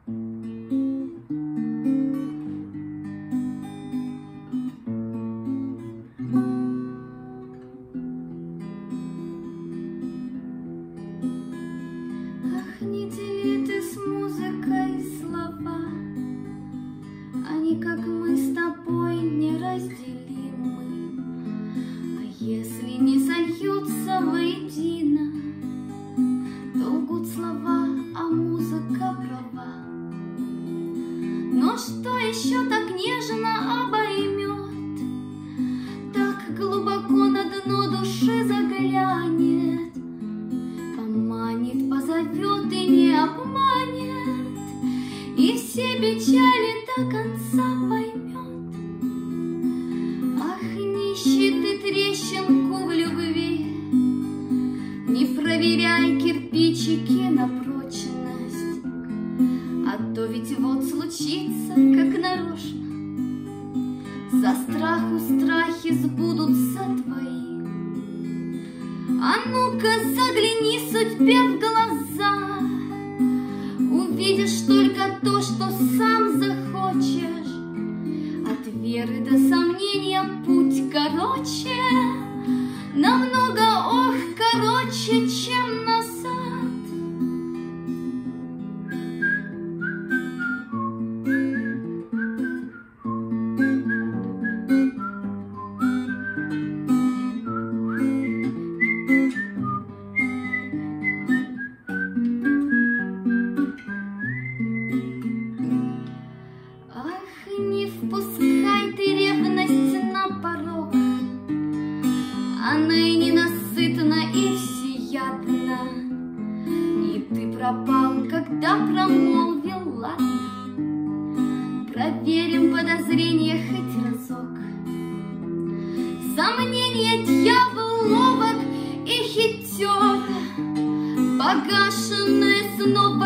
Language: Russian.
Ах, не дели ты с музыкой слова, они, как мы с тобой, неразделимы. А если не сольются воедино, то лгут слова, а музыка права. Но что еще так нежно обоймет, так глубоко на дно души заглянет, поманит, позовет и не обманет, и все печали до конца поймет. Ах, не ищи ты трещинку в любви, не проверяй кирпичики на прочность, а то ведь вот случится, как нарочно, за страху страхи сбудутся твои. А ну-ка загляни судьбе в глаза, увидишь только то, что сам захочешь. От веры до сомнения путь короче, намного, ох, короче, чем назад. Ах, не впускай ты ревность на порог, она и ненасытна, и всеядна, и ты пропал, когда промолвил ладно. Проверим подозрение хоть разок. Сомнение дьявол ловок и хитер, погашенное снова